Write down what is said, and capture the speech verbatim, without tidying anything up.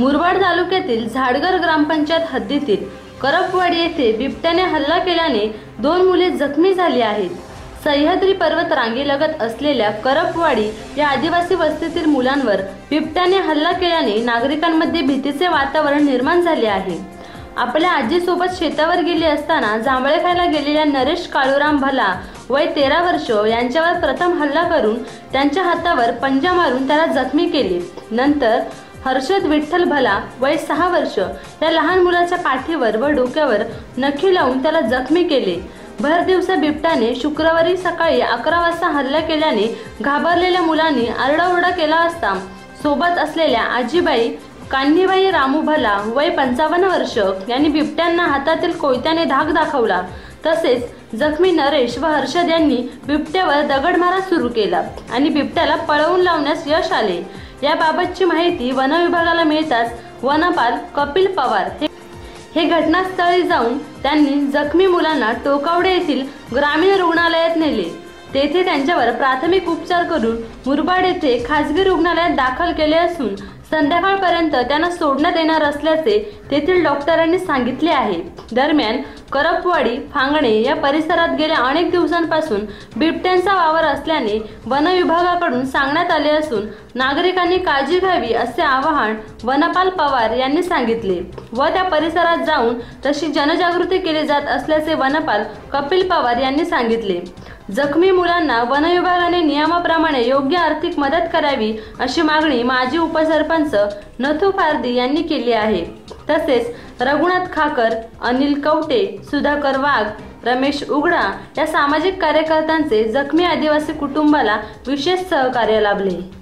मुरबाड तालुक्यातील झाडगर ग्रामपंचायत हद्दीतील करपवाडी येथे बिबट्याने हल्ला केल्याने दोन मुले जखमी झाली आहेत। सह्याद्री पर्वत रांगेलगत असलेल्या करपवाडी या आदिवासी वस्तीतील मुलांवर बिबट्याने हल्ला केल्याने नागरिकांमध्ये भीतीचे वातावरण निर्माण झाले आहे। आपल्या आजीसोबत शेतावर गेले असताना जांभळे खायला गेलेल्या नरेश काळूराम भला वय तेरा वर्ष यांच्यावर प्रथम हल्ला करून त्यांच्या हातावर पंजा मारून त्याला जखमी केले। नंतर हर्षद विठ्ठल भला वय सहा वर्ष या लहान मुलाच्या पाठीवर व डोक्यावर नखी लावून त्याला जखमी केले। भर दिवसा बिबट्याने शुक्रवारी सकाळी अकरा वाजता हल्ला केल्याने घाबरलेल्या मुलांनी आरडाओरडा केला असता सोबत असलेल्या आजीबाई कान्हीबाई रामू भला वय पंचावन्न वर्ष यांनी बिबट्यांना हातातील कोयत्याने धाक दाखवला। तसेच जखमी नरेश व हर्षद यांनी बिबट्यावर दगडमारा सुरू केला आणि बिबट्याला पळवून लावण्यास यश आले। याबाबतची माहिती वन विभागाला मिळताच वनपाल कपिल पवार हे घटनास्थळी जाऊन त्यांनी जखमी मुलांना टोकावडे येथील ग्रामीण रुग्णालयात नेले। तेथे त्यांच्यावर प्राथमिक उपचार करून मुरबाड येथे खासगी रुग्णालयात दाखल केले असून संध्याकाळपर्यंत त्यांना सोडण्यात येणार असल्याचे तेथील डॉक्टरांनी सांगितले आहे। दरम्यान करपवाडी फांगणे या परिसरात गेल्या अनेक दिवसांपासून बिबट्यांचा वावर असल्याने वन विभागाकडून सांगण्यात आले असून नागरिकांनी काळजी घ्यावी असे आवाहन वनपाल पवार यांनी सांगितले व त्या परिसरात जाऊन तशी जनजागृती केली जात असल्याचे वनपाल कपिल पवार यांनी सांगितले। जखमी मुलांना वन विभागाने नियमाप्रमाणे योग्य आर्थिक मदत करावी अशी मागणी माजी उपसरपंच नथू पारदी यांनी केली आहे। तसेच रघुनाथ खाकर, अनिल कवटे, सुधाकर वाघ, रमेश उगडा या सामाजिक कार्यकर्त्यांचे जखमी आदिवासी कुटुंबाला विशेष सहकार्य लाभले।